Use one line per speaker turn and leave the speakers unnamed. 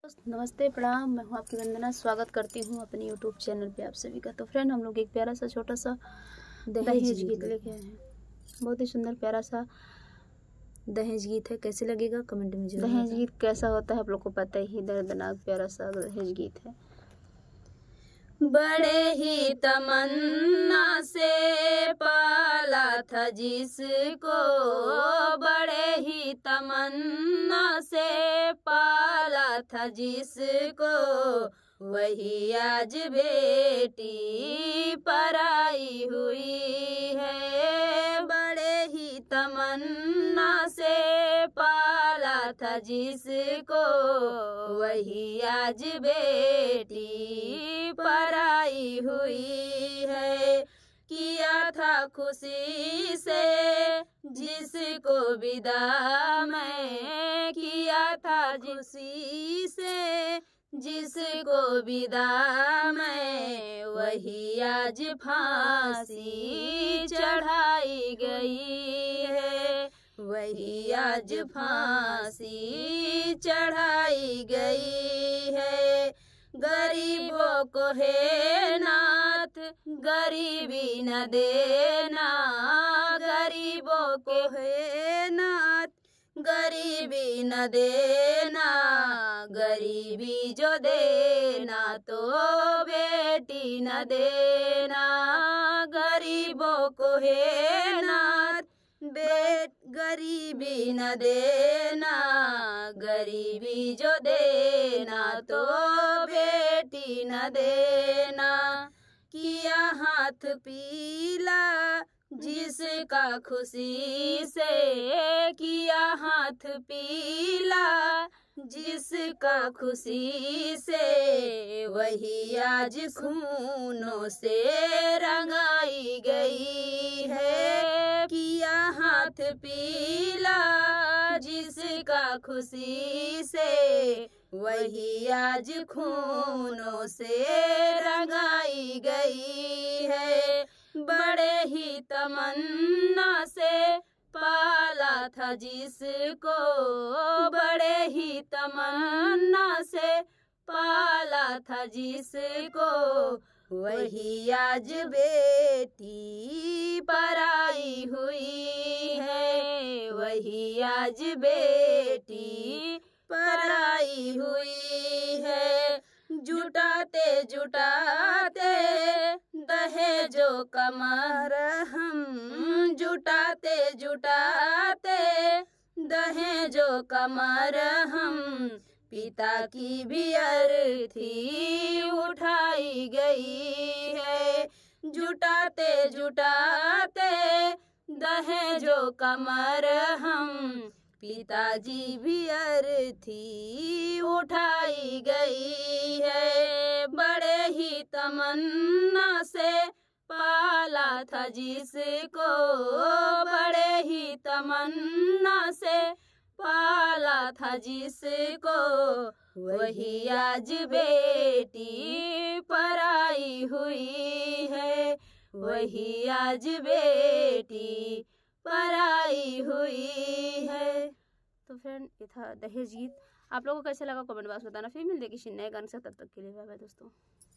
नमस्ते, प्रणाम। मैं हूँ आपकी वंदना। स्वागत करती हूँ अपने YouTube चैनल पे आप सभी का। तो फ्रेंड, हम लोग एक प्यारा सा छोटा सा दहेज गीत लेके आए हैं। बहुत ही सुंदर प्यारा सा दहेज गीत है। कैसे लगेगा कमेंट में जरूर। दहेज गीत कैसा होता है आप लोग को पता ही, दर्दनाक प्यारा सा दहेज गीत है। बड़े ही तमन्ना से पाला था जिसको, बड़े ही तमन्ना से पाला था जिसको, वही आज बेटी पराई हुई है। बड़े ही तमन्ना से पाला था जिसको, वही आज बेटी पराई हुई है। किया था खुशी से जिसको विदा, मैं किया था खुशी से जिसको विदा, मैं वही आज फांसी चढ़ाई गई है। वही आज फांसी चढ़ाई गई है। गरीबों को है नाथ गरीबी न देना, गरीबों को है नाथ गरीबी न देना, गरीबी जो देना तो बेटी न देना। गरीबों को है नाथ गरीबी न देना, गरीबी जो देना तो बेटी न देना। किया हाथ पीला जिसका खुशी से, किया हाथ पीला जिसका खुशी से, वही आज खूनों से रंगाई गई है। किया हाथ पीला जिसका खुशी से, वही आज खूनों से रंगाई गई है। बड़े ही तमन्ना से पाला था जिसको, बड़े ही तमन्ना से पाला था जिसको, वही आज बेटी पराई हुई है। वही आज बेटी पराई हुई है। जुटाते जुटाते दहेजो कमर हम, जुटाते जुटाते दहेजो कमर हम, पिता की भी अर्थी उठाई गई है। जुटाते जुटाते दहेजो कमर हम, पिताजी भी अर्थी उठाई गई है। बड़े ही तमन्ना से पाला था जिसको, बड़े ही तमन्ना से पाला था जिसको, वही आज बेटी पराई हुई है। वही आज बेटी पराई हुई है। तो फ्रेंड, ये था दहेज गीत। आप लोगों को कैसे लगा कमेंट बॉक्स में बताना। फिर मिलते किसी नए गाने से, तब तक के लिए बाय बाय दोस्तों।